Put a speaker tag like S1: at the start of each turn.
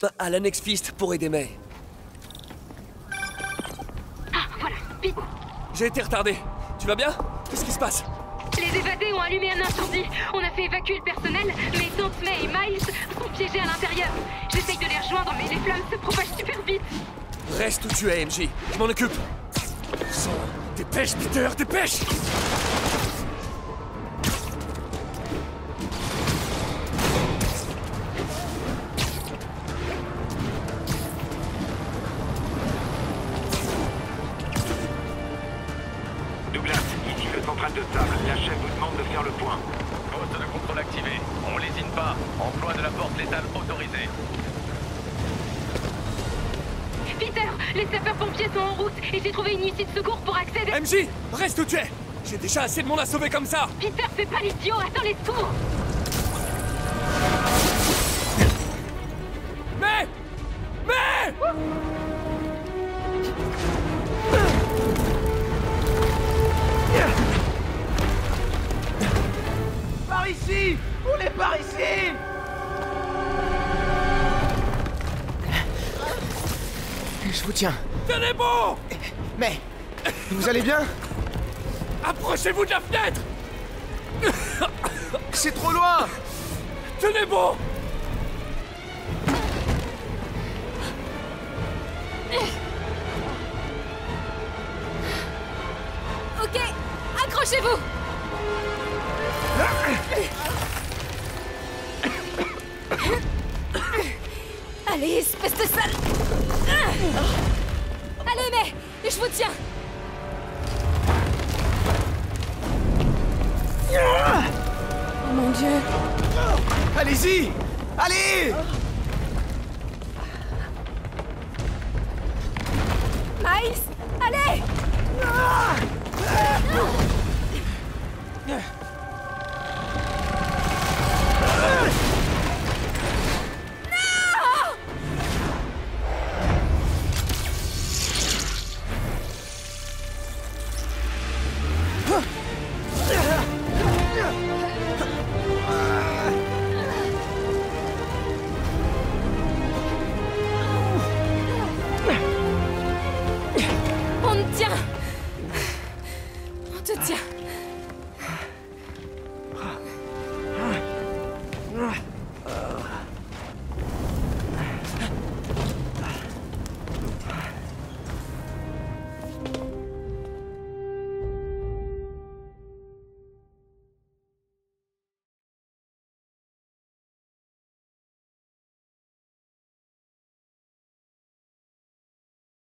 S1: À l'annexe Fist pour aider May.
S2: Ah, voilà, vite.
S1: J'ai été retardé. Tu vas bien? Qu'est-ce qui se passe?
S2: Les évadés ont allumé un incendie. On a fait évacuer le personnel, mais Tante May et Miles sont piégés à l'intérieur. J'essaye de les rejoindre, mais les flammes se propagent super vite.
S1: Reste où tu es, MJ. Je m'en occupe. Sang. Dépêche, Peter, dépêche!
S3: Douglas, ici le central de sable. La chef vous demande de faire le point.
S4: Poste de contrôle activé. On lésine pas. Emploi de la porte létale autorisée.
S2: Peter, les sapeurs-pompiers sont en route et j'ai trouvé une issue de secours pour accéder...
S1: MJ, reste où tu es! J'ai déjà assez de monde à sauver comme ça!
S2: Peter, fais pas l'idiot, attends les secours.
S1: Mais
S5: Par ici! On est par ici! Je vous tiens.
S1: Tenez bon!
S5: Mais... Vous allez bien?
S1: Approchez-vous de la fenêtre!
S5: C'est trop loin!
S1: Tenez bon!
S2: Ok, accrochez-vous. Allez, espèce de sale... Allez, mais je vous tiens.
S5: Oh mon Dieu! Allez-y! Allez!